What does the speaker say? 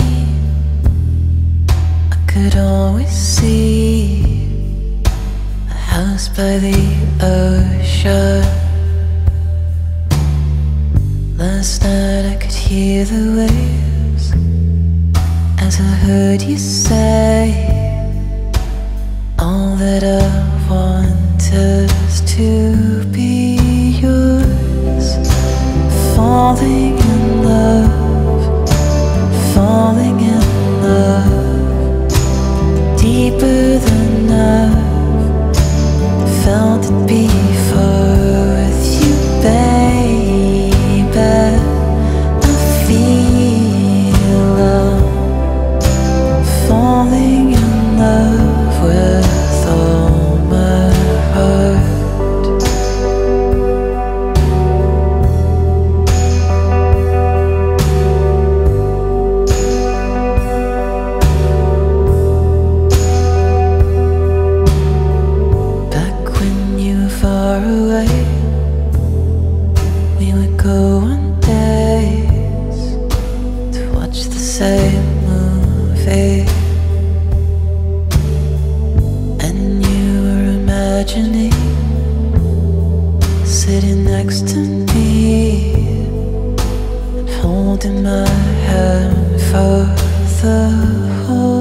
I could always see a house by the ocean. Last night I could hear the waves as I heard you say, all that I want is to be yours. Falling in love, falling in love, deeper than I've felt it before with you, baby. I feel love, falling in love with all my heart. Far away, we would go on days to watch the same movie, and you were imagining sitting next to me and holding my hand for the whole